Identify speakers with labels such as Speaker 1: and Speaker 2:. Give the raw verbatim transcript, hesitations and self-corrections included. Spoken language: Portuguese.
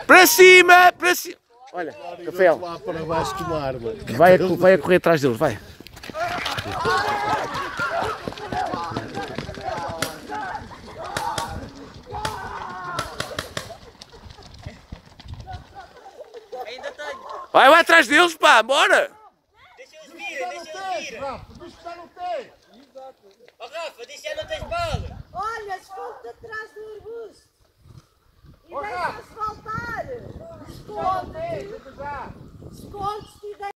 Speaker 1: Para cima, para cima. Olha, Rafael.
Speaker 2: Lá para baixo com uma arma.
Speaker 1: Vai a, vai a correr atrás deles, vai.
Speaker 3: Ainda tenho.
Speaker 1: Vai, vai atrás deles, pá, bora.
Speaker 3: Deixa-os vir, deixa-os vir. Rafa, deixa estar no teto. Oh Rafa, deixa não tens balas.